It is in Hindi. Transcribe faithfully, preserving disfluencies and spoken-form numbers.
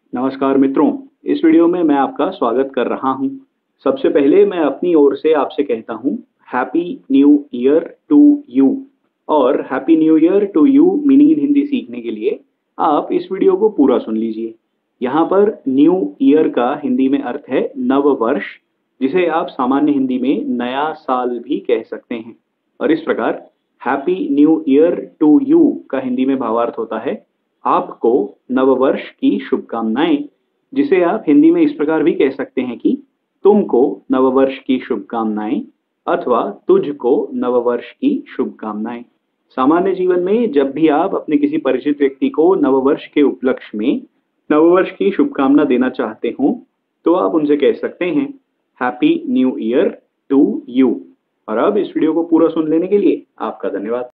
नमस्कार मित्रों, इस वीडियो में मैं आपका स्वागत कर रहा हूं। सबसे पहले मैं अपनी ओर से आपसे कहता हूं happy new year to you. और happy new year to you मिनी इन हिंदी सीखने के लिए आप इस वीडियो को पूरा सुन लीजिए। यहाँ पर न्यू ईयर का हिंदी में अर्थ है नव वर्ष, जिसे आप सामान्य हिंदी में नया साल भी कह सकते हैं। और इस प्रकार happy new year to you का हिंदी में भावार्थ होता है आपको नववर्ष की शुभकामनाएं, जिसे आप हिंदी में इस प्रकार भी कह सकते हैं कि तुमको नववर्ष की शुभकामनाएं अथवा तुझको नववर्ष की शुभकामनाएं। सामान्य जीवन में जब भी आप अपने किसी परिचित व्यक्ति को नववर्ष के उपलक्ष्य में नववर्ष की शुभकामना देना चाहते हो तो आप उनसे कह सकते हैं happy new year to you. और अब इस वीडियो को पूरा सुन लेने के लिए आपका धन्यवाद।